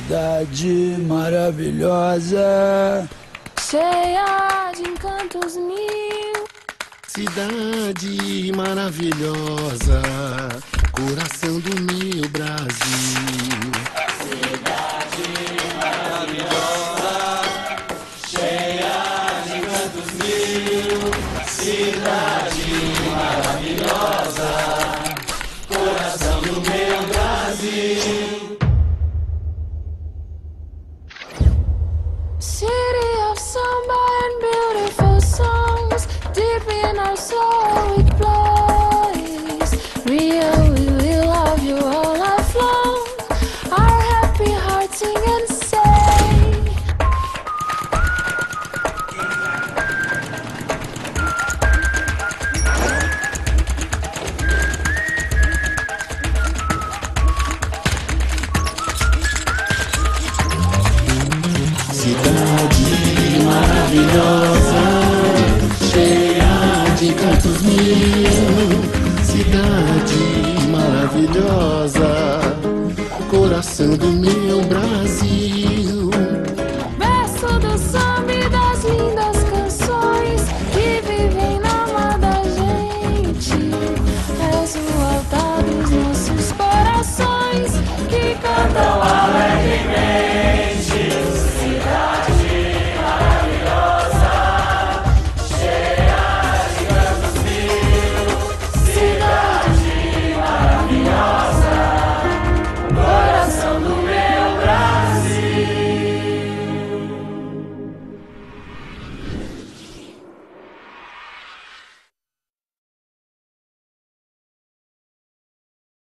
Cidade maravilhosa, cheia de encantos mil. Cidade maravilhosa, coração do meu Brasil. Cidade maravilhosa, cheia de encantos mil. Cidade maravilhosa, coração do meu Brasil. City of samba and beautiful songs, deep in our soul it plays. Rio, we will love you all life long. Our happy hearts sing and say. Cidade maravilhosa, cheia de encantos mil. Cidade maravilhosa, coração do meu Brasil. Verso do samba e das lindas canções que vivem na alma da gente. És o altar dos nossos corações que cantam